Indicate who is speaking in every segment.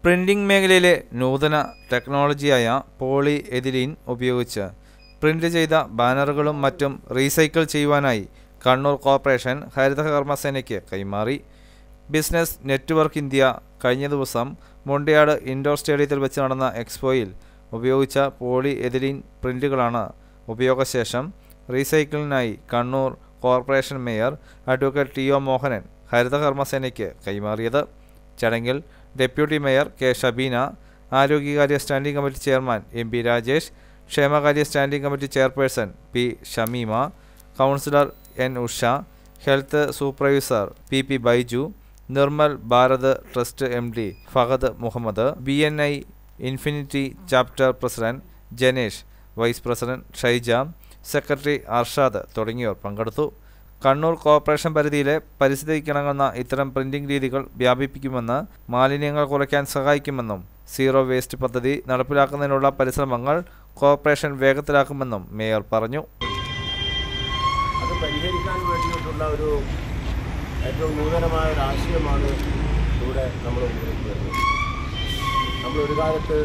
Speaker 1: Printing മേഖലയിലെ നൂതന ടെക്നോളജിയായ പോളി എഥിലീൻ ഉപയോഗിച്ച് പ്രിന്റ് ചെയ്ത ബാനറുകളും മറ്റും റീസൈക്കിൾ ചെയ്യുവാനായി കണ്ണൂർ കോർപ്പറേഷൻ ഹരിതകർമ്മസേനയ്ക്ക് കൈമാറി. ബിസിനസ് നെറ്റ്വർക്ക് ഇന്ത്യ കഴിഞ്ഞ ദിവസം മുണ്ടയാട് ഇൻഡോർ സ്റ്റേഡിയത്തിൽ വെച്ച് നടന്ന എക്സ്പോയിൽ ഉപയോഗിച്ച പോളി എഥിലീൻ പ്രിന്റുകളാണ് ഉപയോഗശേഷം റീസൈക്കിളിനായി Kannur corporation mayor advocate T O. Mohanan ഹരിതകർമ്മസേനയ്ക്ക് കൈമാറിയത്. ചടങ്ങിൽ ഡെപ്യൂട്ടി മേയർ കെ. ഷബീന, ആരോഗ്യകാര്യ standing committee chairman M. P. Rajesh, ക്ഷേമകാര്യ standing committee chairperson P. Shameema, councillor N. Usha, health supervisor P. Baiju, Nirmal Bharat trust MD Fahad Muhammad, BNI infinity chapter president Janesh, vice president Shaija, secretary Arshad തുടങ്ങിയവർ പങ്കെടുത്തു. കണ്ണൂർ കോർപ്പറേഷൻ പരിധിയിലെ പരിസ്ഥിതിക്കിണങ്ങുന്ന ഇത്തരം printing രീതികൾ വ്യാപിപ്പിക്കുമെന്ന്, മാലിന്യങ്ങൾ കുറയ്ക്കാൻ സഹായിക്കുമെന്നും, സീറോ വേസ്റ്റ് പദ്ധതി നടപ്പിലാക്കുന്നതിനുള്ള പരിശ്രമങ്ങൾ കോർപ്പറേഷൻ വേഗത്തിലാക്കുമെന്നും മേയർ പറഞ്ഞു.
Speaker 2: അത് പരിഹരിക്കാൻ വേണ്ടിയിട്ടുള്ള ഒരു ഏറ്റവും നൂതനമായ ഒരു ആശയമാണ് ഇവിടെ നമ്മൾ ഉപയോഗിക്കുന്നത്. നമ്മളൊരു കാലത്ത്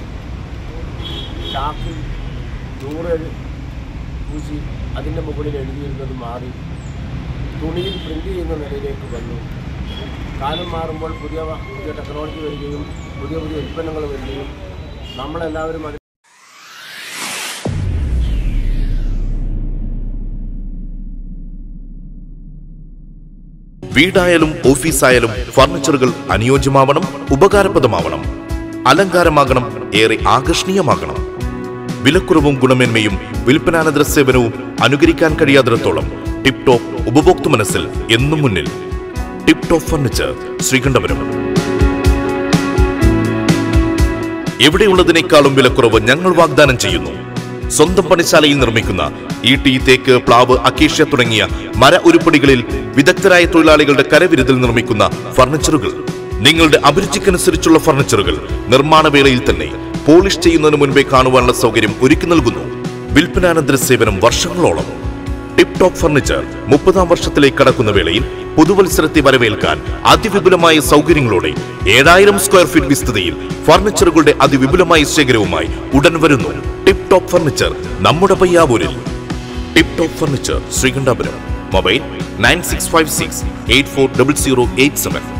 Speaker 2: ചാക്കിൽ 100 പൂശി അതിൻ്റെ മുകളിൽ എഴുതിയിരുന്നത് മാറി തുണിയിൽ പ്രിൻ്റ് ചെയ്യുന്ന നിലയിലേക്ക് വന്നു. കാലം മാറുമ്പോൾ പുതിയ ടെക്നോളജി വരികയും പുതിയ ഉൽപ്പന്നങ്ങൾ വരികയും നമ്മളെല്ലാവരും അത്
Speaker 3: വീടായാലും ഓഫീസായാലും ഫർണിച്ചറുകൾ അനുയോജ്യമാവണം, ഉപകാരപ്രദമാവണം, അലങ്കാരമാകണം, ഏറെ ആകർഷണീയമാകണം. വിലക്കുറവും ഗുണമേന്മയും വിൽപ്പനാനന്തര സേവനവും അനുകരിക്കാൻ കഴിയാത്തിടത്തോളം ടിപ് ടോപ്പ് ഉപഭോക്തൃ മനസ്സിൽ എന്നും മുന്നിൽ. Tip top furniture, Sreekandapuram. എവിടെയുള്ളതിനേക്കാളും വിലക്കുറവ് ഞങ്ങൾ വാഗ്ദാനം ചെയ്യുന്നു. സ്വന്തം പണിശാലയിൽ നിർമ്മിക്കുന്ന ഈട്ടി, തേക്ക്, പ്ലാവ്, അക്കേഷ്യ തുടങ്ങിയ മര ഉരുപ്പടികളിൽ വിദഗ്ധരായ തൊഴിലാളികളുടെ കരവിരുതിൽ നിർമ്മിക്കുന്ന ഫർണിച്ചറുകൾ. നിങ്ങളുടെ അഭിരുചിക്കനുസരിച്ചുള്ള ഫർണിച്ചറുകൾ നിർമ്മാണ വേളയിൽ തന്നെ പോളിഷ് ചെയ്യുന്നതിന് മുൻപേ കാണുവാനുള്ള സൗകര്യം ഒരുക്കി നൽകുന്നു. വിൽപ്പനാനന്തര സേവനം വർഷങ്ങളോളം. ടിപ് ടോപ്പ് ഫർണിച്ചർ 30ാം വർഷത്തിലേക്ക് കടക്കുന്ന വേളയിൽ പുതുവത്സരത്തെ വരവേൽക്കാൻ അതിവിപുലമായ സൗകര്യങ്ങളോടെ 7000 സ്ക്വയർ ഫീറ്റ് വിസ്തൃതിയിൽ ഫർണിച്ചറുകളുടെ അതിവിപുലമായ ശേഖരവുമായി ഉടൻ വരുന്നു. ടിപ് ടോപ്പ് ഫർണിച്ചർ, നമ്മുടെ പയ്യാവൂരിൽ. Tip top furniture, Sreekandapuram. Mobile 9656840087.